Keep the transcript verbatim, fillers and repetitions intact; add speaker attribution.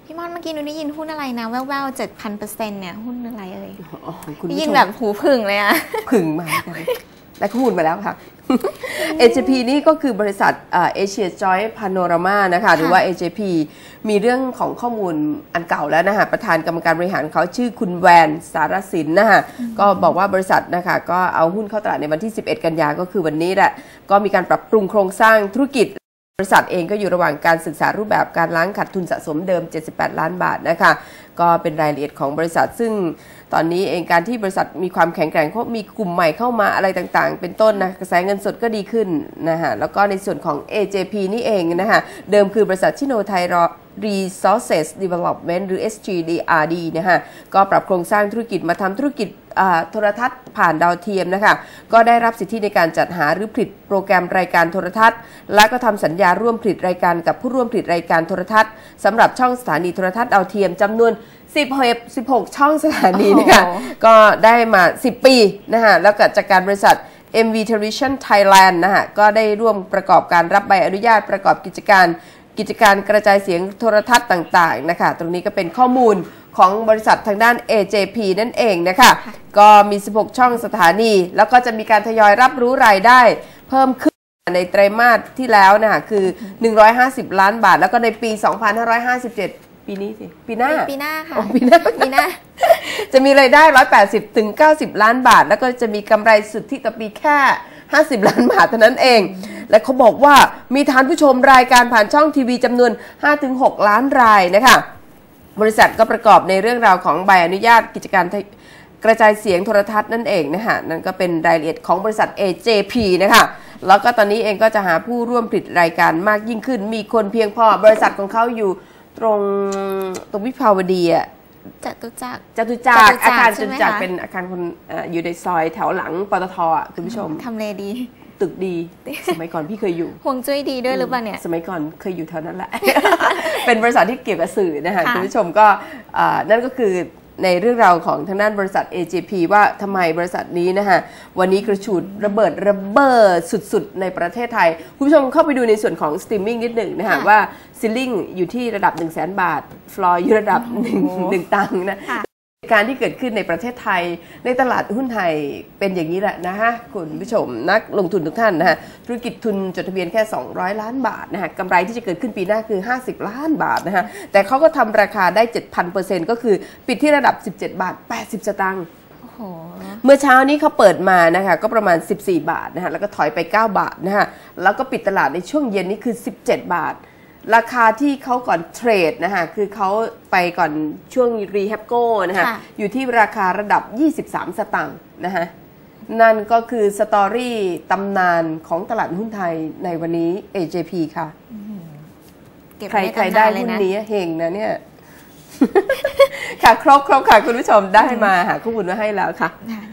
Speaker 1: พี่ม่อนเมื่อกี้หนูได้ยินหุ้นอะไรนะแว่วๆเจ็ดพันเปอร์เซ็นต์เนี่ยหุ้นอะไรเอ่ยได้ยินแบบหูผึ่งเลยอะ
Speaker 2: ผึ่งมาได้ข้อมูลมาแล้วค่ะ เอ เจ พี นี่ก็คือบริษัทเอเชียจอยพาโนรามานะคะหรือว่า เอ เจ พี มีเรื่องของข้อมูลอันเก่าแล้วนะคะประธานกรรมการบริหารเขาชื่อคุณแวนสารสินนะคะก็บอกว่าบริษัทนะคะก็เอาหุ้นเข้าตลาดในวันที่สิบเอ็ดกันยาก็คือวันนี้แหละก็มีการปรับปรุงโครงสร้างธุรกิจบริษัทเองก็อยู่ระหว่างการศึกษารูปแบบการล้างขาดทุนสะสมเดิมเจ็ดสิบแปดล้านบาทนะคะก็เป็นรายละเอียดของบริษัทซึ่งตอนนี้เองการที่บริษัทมีความแข็งแกร่งเพราะมีกลุ่มใหม่เข้ามาอะไรต่างๆเป็นต้นนะกระแสเงินสดก็ดีขึ้นนะฮะแล้วก็ในส่วนของ เอ เจ พี นี่เองนะคะเดิมคือบริษัทชิโนไทยResources Development หรือ เอส จี ดี อาร์ ดี นะฮะก็ปรับโครงสร้างธุรกิจมาทำธุรกิจโทรทัศน์ผ่านดาวเทียมนะคะก็ได้รับสิทธิในการจัดหาหรือผลิตโปรแกรมรายการโทรทัศน์และก็ทำสัญญาร่วมผลิตรายการกับผู้ร่วมผลิตรายการโทรทัศน์สำหรับช่องสถานีโทรทัศน์ดาวเทียมจำนวนสิบหกช่องสถานีนะคะก็ได้มาสิบปีนะคะแล้วก็จากการบริษัท เอ็ม วี Television Thailand นะคะก็ได้ร่วมประกอบการรับใบอนุญาตประกอบกิจการกิจการกระจายเสียงโทรทัศน์ต่างๆนะคะตรงนี้ก็เป็นข้อมูลของบริษัททางด้าน เอ เจ พี นั่นเองนะคะก็มีสิบหกช่องสถานีแล้วก็จะมีการทยอยรับรู้รายได้เพิ่มขึ้นในไตรมาสที่แล้วนะคะคือหนึ่งร้อยห้าสิบล้านบาทแล้วก็ในปีสองพันห้าร้อยห้าสิบเจ็ดปีนี้สิปีหน้า
Speaker 1: ปีหน้าค่ะ
Speaker 2: ปีหน้า
Speaker 1: ปีหน้า
Speaker 2: จะมีรายได้หนึ่งร้อยแปดสิบถึงเก้าสิบล้านบาทแล้วก็จะมีกำไรสุทธิต่อปีแค่ห้าสิบล้านบาทเท่านั้นเองและเขาบอกว่ามีฐานผู้ชมรายการผ่านช่องทีวีจำนวน ห้าถึงหก ล้านรายนะคะบริษัทก็ประกอบในเรื่องราวของใบอนุญาตกิจการกระจายเสียงโทรทัศน์นั่นเองนะคะนั่นก็เป็นรายละเอียดของบริษัท เอ เจ พี นะคะแล้วก็ตอนนี้เองก็จะหาผู้ร่วมผลิตรายการมากยิ่งขึ้นมีคนเพียงพอบริษัทของเขาอยู่ตรงตรงวิภาวดีอ่ะ
Speaker 1: จตุจักร
Speaker 2: จตุจักรอาคารจตุจักรเป็นอาคารคนอยู่ในซอยแถวหลังปตทอ่ะคุณผู้ชม
Speaker 1: ทำเลดี
Speaker 2: ตึกดีสมัยก่อนพี่เคยอยู่
Speaker 1: ห่วงจุ้ยดีด้วยหรือเปล่าเนี่ย
Speaker 2: สมัยก่อนเคยอยู่แถวนั้นแหละ เป็นบริษัทที่เกี่ยวกับสื่อนะคะคุณผู้ชมก็นั่นก็คือในเรื่องราวของทางด้านบริษัท เอ เจ พี ว่าทำไมบริษัทนี้นะคะวันนี้กระฉูดระเบิดระเบ้อสุดๆในประเทศไทยคุณผู้ชมเข้าไปดูในส่วนของสตรีมมิ่งนิดหนึ่งนะคะว่าซีลิ่งอยู่ที่ระดับ หนึ่งแสน บาทฟลอร์อยู่ระดับ1ตังค์นะการที่เกิดขึ้นในประเทศไทยในตลาดหุ้นไทยเป็นอย่างนี้แหละนะฮะคุณผู้ชมนักลงทุนทุกท่านนะฮะธุรกิจทุนจดทะเบียนแค่สองร้อยล้านบาทนะฮะกำไรที่จะเกิดขึ้นปีหน้าคือห้าสิบล้านบาทนะฮะแต่เขาก็ทำราคาได้ เจ็ดพันเปอร์เซ็นต์ ก็คือปิดที่ระดับสิบเจ็ดบาทแปดสิบสตางค์เมื่อเช้านี้เขาเปิดมานะคะก็ประมาณสิบสี่บาทนะฮะแล้วก็ถอยไปเก้าบาทนะฮะแล้วก็ปิดตลาดในช่วงเย็นนี้คือสิบเจ็ดบาทราคาที่เขาก่อนเทรดนะคะคือเขาไปก่อนช่วงรีแฮปโก้นะคะอยู่ที่ราคาระดับยี่สิบสามสตางค์นะคะนั่นก็คือสตอรี่ตำนานของตลาดหุ้นไทยในวันนี้ เอ เจ พี ค่ะใครใครได้หุ้นนี้เฮงนะเนี่ยค่ะครบครบค่ะคุณผู้ชมได้มาหาข้อมูลมาให้แล้วค่ะ